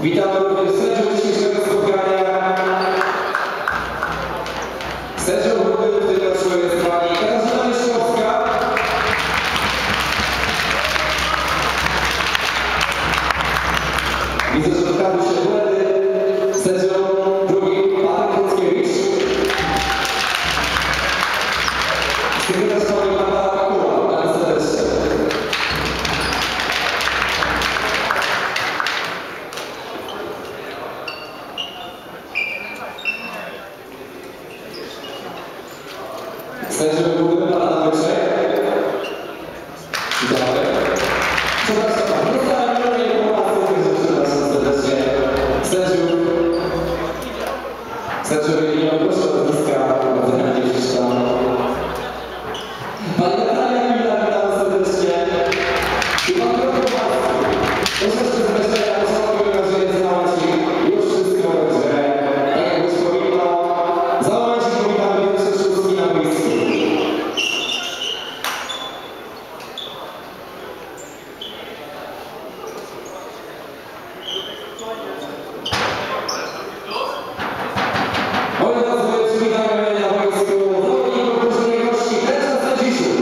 Witamy również sędziów dzisiejszego spotkania. Sędzią grupy, w której otrzymuje jest pani Katarzyna Mieszkowska. Widzę, że dotarły się błędy. Sędzią drugi Patryk Kockiewicz. Sekretarz pani Barbara Pakula. Bardzo serdecznie. Sędzią grupy pana Wojciech. Witamy. Przepraszam, dostałem pełne informacje, także przepraszam serdecznie. Sędziów regionu, proszę o nazwiska, bardzo chętnie przeczytam. Pani Natalia Mila, witamy serdecznie. I pan Piotr Kowalski. Troszeczkę zamieszczenia, początku, że jest za momencik. Już wszystko będzie. Tak jak być powinno. Za momencik powitamy pierwsze szóstki na boisku. Moi drodzy, przywitamy na boisku zawodników drużyny gości Kręcza Sędzisiów.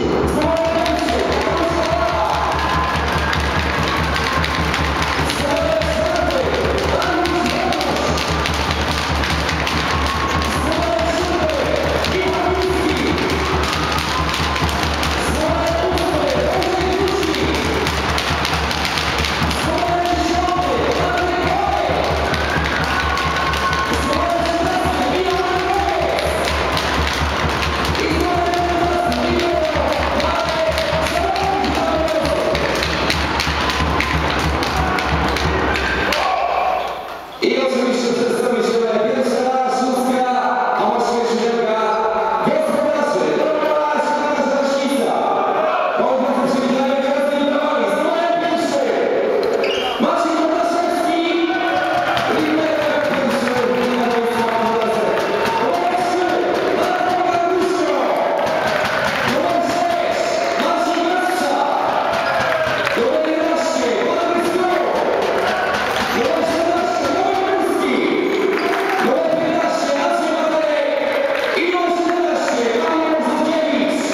I oczywiście przedstawi się pierwsza szóstka, a właściwie siódemka gospodarzy. Dobra, siódemka Zaśnica. Moi drodzy, przywitamy teraz liderami. Z numerem pierwszy Maciej Kotaszewski. Liderem pierwszy na boisku ma Podlasek. Numer 3 Marko Garduszko. Numer 6 Maciej Gastrza. Numer 11 Patryk Skoro. Numer 14 numer 15 Andrzej Materek i numer 17 Mariusz Zuzkiewicz.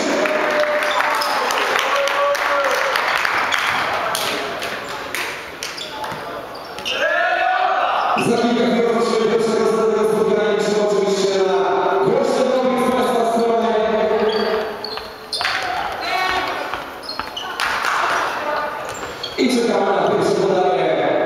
Za kilka chwil rozpoczniemy pierwszego zdalnego spotkania. Liczymy oczywiście na głośne drogi z Państwa strony. I czekamy na pierwsze podanie.